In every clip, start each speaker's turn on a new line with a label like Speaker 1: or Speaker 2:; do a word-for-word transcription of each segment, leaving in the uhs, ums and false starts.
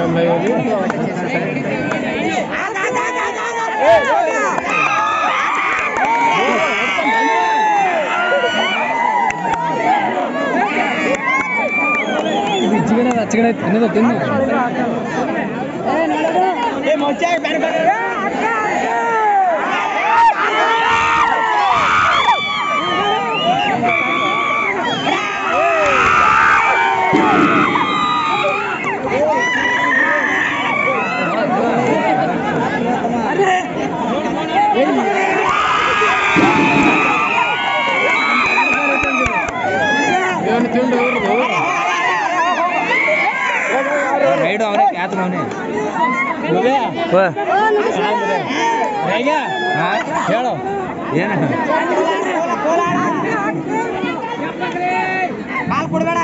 Speaker 1: ಚಿಗಡೆ ತಿನ್ನೋದು ತಿನ್ನು ರೈಡು ಅವನೇ ಕ್ಯಾತ್ ಅವನೇ ಹೇಳು ಏನು ಕಾಲ್ ಕೊಡ್ಬೇಡ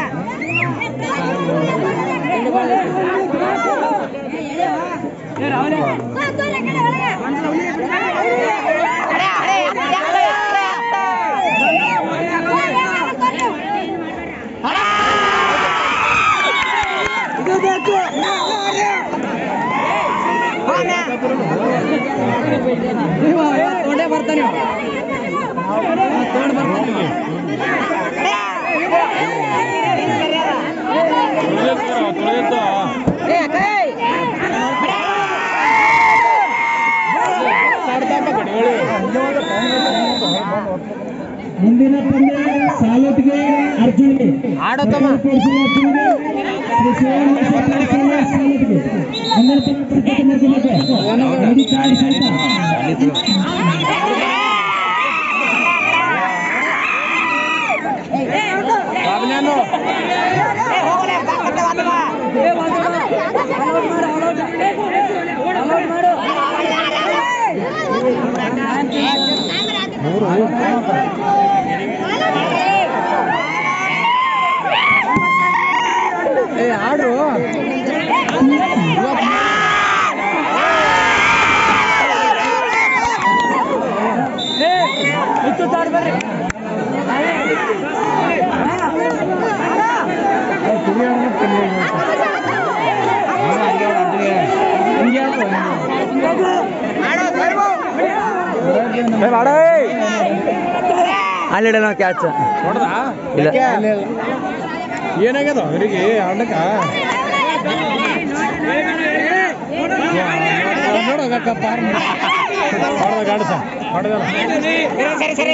Speaker 1: ತೋಡೆ ಬರ್ತಾನೆ ತೋಡ್ ಬರ್ತಾನೆ
Speaker 2: ಮುಂದಿನ ಪಂದ್ಯ ಸಾಲೋಟ್ಗೆ ಅರ್ಜುನ್ಗೆ
Speaker 1: ಆಡೋತಮ್ಮ ಆಡ್ರು
Speaker 3: ಅಲ್ಲಿಡ ನಾವು ಕ್ಯಾಚ್
Speaker 1: ನೋಡ್ದ
Speaker 3: ಇಲ್ಲ
Speaker 1: ಏನಾಗ್ಯದ ಅವರಿಗೆ ಆಡಕ ನೋಡೋದಕ್ಕಪ್ಪ ಗಾಡಸ ಸರಿ ಸರಿ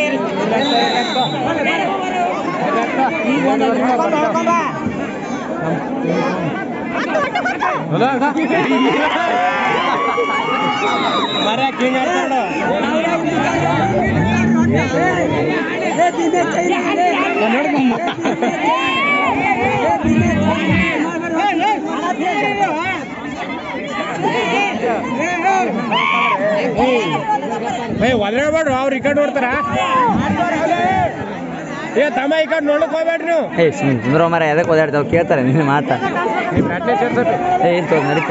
Speaker 1: ಮರ್ಯಾಕ್ ಹಿಂಗ ಒದ್ರಾಡ್ಬೇಡ್ರು ಅವ್ರು ಈ ಕಡೆ ನೋಡ್ತಾರ ಏ ತಮ್ಮ ಈ ಕಡೆ ನೋಡಕ್ ಹೋಗ್ಬೇಡ್ರಿ ನೀವು
Speaker 3: ಏ ಸುಂದರ ಮರ ಎದಕ್ಕೆ ಓದಾಡ್ತಾವ ಕೇಳ್ತಾರೆ ನಿನ್ನ ಮಾತಾ ಏ ಏನ್ ತೋದ್ ನಡೀತ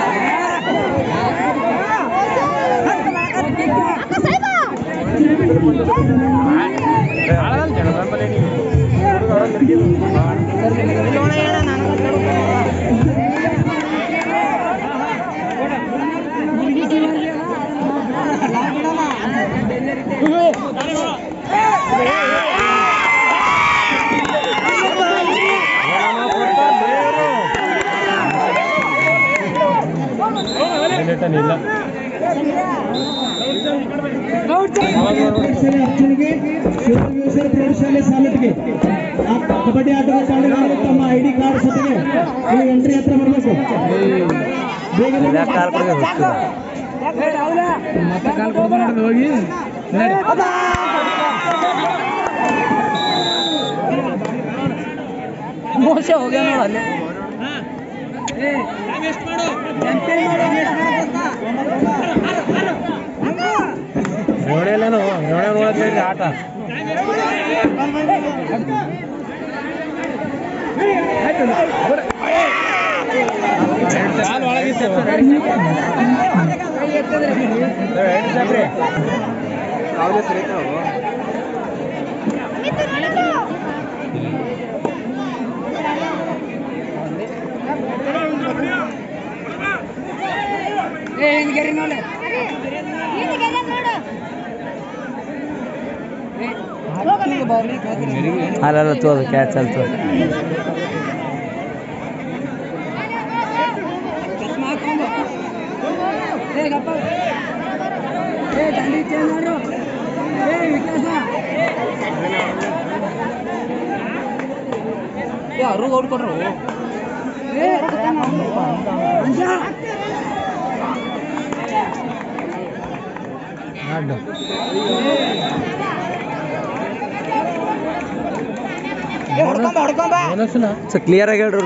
Speaker 1: ಇಲ್ಲ
Speaker 2: ಅರ್ಜುನ್ಗೆ ಶಿವಯೋಗೇಶ್ವರ ಪ್ರೌಢಶಾಲೆ ಸಾಲಟ್ಗೆ ಕಬಡ್ಡಿ ಆಟದ ತಂಡಗಳು ತಮ್ಮ ಐಡಿ ಕಾರ್ಡ್ ಜೊತೆಗೆ ನೀವು ಎಂಟ್ರಿ ಹತ್ರ ಬರಬೇಕು ಬೇಗ
Speaker 3: ಕಾಲ್ ಕೊಡಬೇಕು
Speaker 1: ಮತ್ತೆ ಕಾಲ್ ಕೊಡ್ಬಾರ್ದು ಹೋಗಿ ಮೋಸ ಹೋಗ್ಯ ನೋಡ ಅಲ್ಲಿ ನೋಡಿಲ್ಲನು ನೋಡ ನೋಡಿದ್ರಿ ಆಟ ಒಳಗಿತ್ತು
Speaker 3: ಅಲ್ಲ ತೋದು ಕ್ಯಾಚ್ ಅಲ್ಲಿ ತೋದು
Speaker 1: ಯಾರು ಔಟ್ ಕೊಟ್ರು
Speaker 3: ಕ್ಲಿಯರ್ ಆಗಿ ಹೇಳ್ರಿ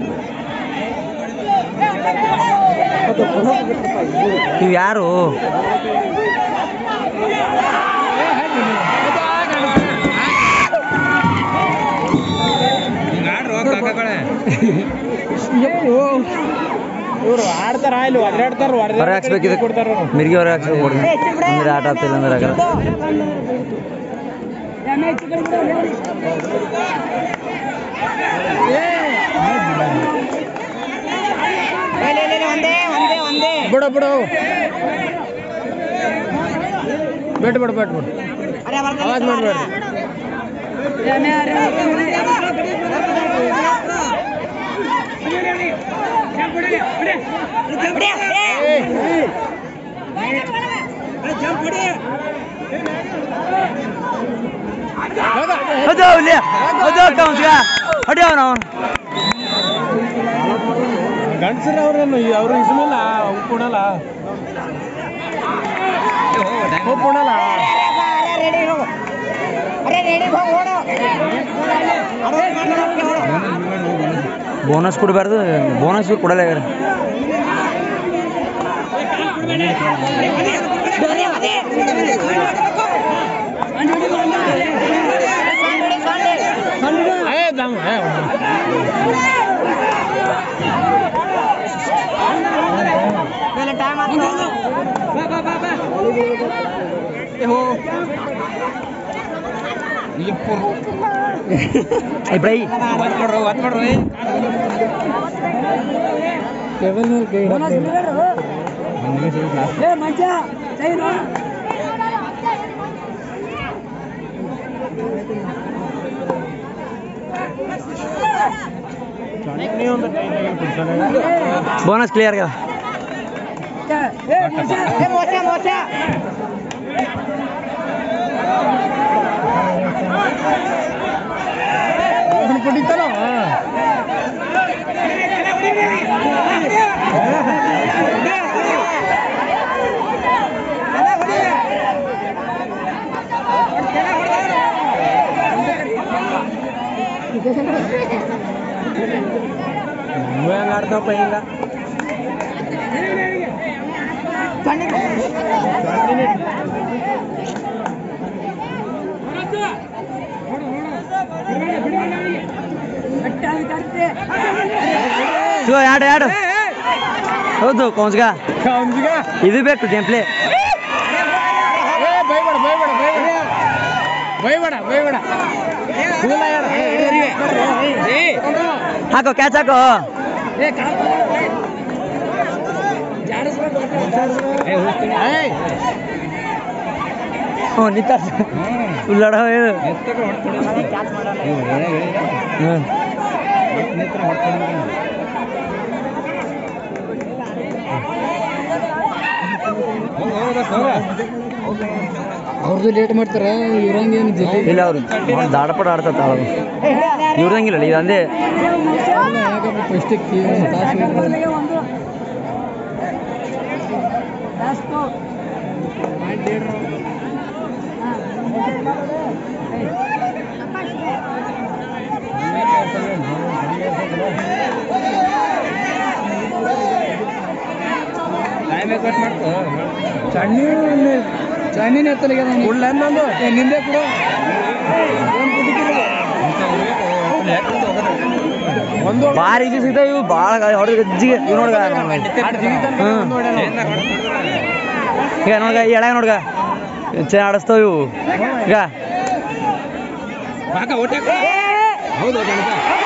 Speaker 3: ನೀವು ಯಾರು
Speaker 1: ಇವ್ರು ಆಡ್ತಾರ ಇಲ್ಲಿ ಒದರಾಡ್ತಾರ
Speaker 3: ಹೊರ ಹಾಕ್ಸ್ಬೇಕಿದೆ ಮಿರ್ಗಿ ಹೊರ ಹಾಕ್ಸ್ಬೇಕು ಕೊಡ್ರಿ ಅಂದ್ರೆ ಆಟ ಆಗ್ತಿಲ್ಲ ಅಂದ್ರೆ ಆಗಲ್ಲ
Speaker 1: ಬಿಡು ಬಿಡು ಬಿಟ್ಟು ಬಿಡು ಬಿಟ್ಟು ಬಿಡು ಆವಾಜ್ ಮಾಡ್ಬೇಡ್ರಿ ಗಂಡಸರ ಅವ್ರೇನು ಅವ್ರು ಇಸ್ಮಿಲ್ಲ ಉಪ್ಪು ಉಣಲ್ಲ ಉಪ್ಪು ಉಣಲ್ಲ
Speaker 3: ಬೋನಸ್ ಕೊಡಬಾರ್ದು ಬೋನಸ್ ಕೊಡಲ್ಲ ಯಾರು ಬೋನಸ್ ಕ್ಲಿಯರ್ కదా
Speaker 1: ಕುಡಿತಾರೋ ಹೆಂಗ ಆಡ್ತಾವಪ್ಪ ಹಿಂಗ
Speaker 3: ಯಾಡು ಯಾಡು ಹೌದು ಕೌನ್ಸ್ಗ ಇದು ಬೇಕು ಗೇಮ್ ಪ್ಲೇ
Speaker 1: ಬೈಬೇಡ ಬೈಬೇಡ ಬೈಬೇಡ ಬೈಬೇಡ
Speaker 3: ಹಾಕೋ ಕ್ಯಾಚ್ ಹಾಕೋ ಹ್ಞೂ ನಿಂತ ಉಳ್ಳಾಡ ಇದು ಹ್ಞೂ
Speaker 1: ಅವ್ರದ್ದು ಲೇಟ್ ಮಾಡ್ತಾರ ಇವ್ರಂಗೇನು
Speaker 3: ಇಲ್ಲ ಅವರು ದಾಡಪಡ ಆಡ್ತತ್ತ ಇವ್ರಂಗಿಲ್ಲ ಇದು ಅಂದೇ
Speaker 1: ಫಸ್ಟಿಗೆ ಚಣ್ಣಿ ಚಣ್ಣಿನ ಎತ್ತಲಿಗೆ ಉಳ್ಳ ಅನ್ನೊಂದು ನಿಂದೆ ಕೂಡ ಒಂದು
Speaker 3: ಭಾರಿ ಇದು ಸಿಗ್ತಾವ ಇವು ಭಾಳ ಹೊಡೆದ ಗಜ್ಜಿಗೆ ಇವ್ ನೋಡ್ಗ ಈಗ ನೋಡ್ಗ ಈ ಎಳಗ ನೋಡ್ಗ ಚೆನ್ನಾಗಿ ಆಡಿಸ್ತಾವ ಇವು ಈಗ
Speaker 1: ಹೌದು